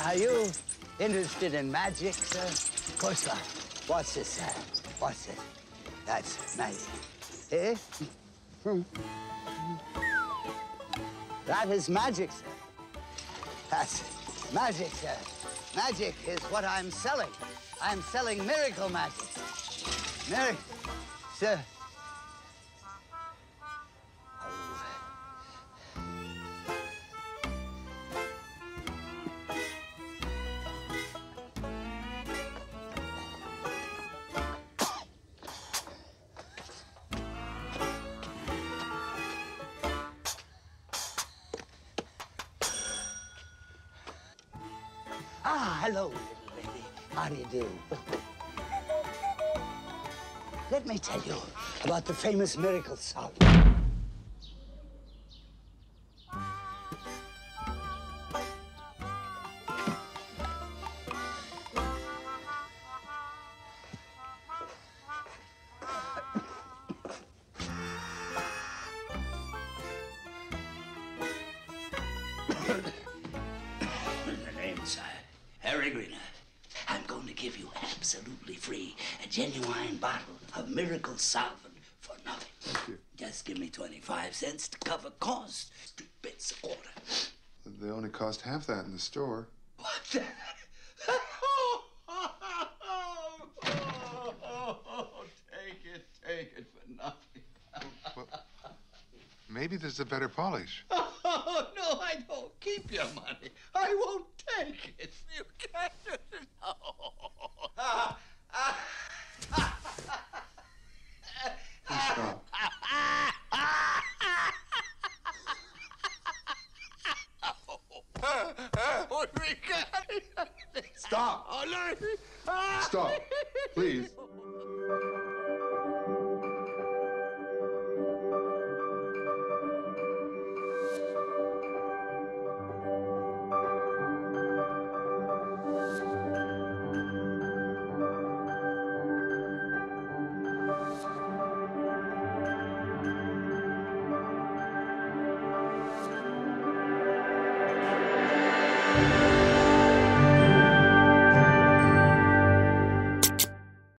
Are you interested in magic, sir? Of course not. What's this, sir? What's this? That's magic. Eh? That is magic, sir. That's magic, sir. Magic is what I'm selling. I'm selling miracle magic. Miracle, sir. Ah, hello, little lady. How do you do? Let me tell you about the famous miracle solver. Faye Greener, I'm going to give you absolutely free a genuine bottle of miracle solvent for nothing. Thank you. Just give me 25 cents to cover costs. 2 bits a quarter. They only cost half that in the store. What the? Take it for nothing. Well, maybe there's a better polish. Oh, no, I don't. Keep your money. I won't take it. You can't. No. Please stop. Stop. Stop. Please.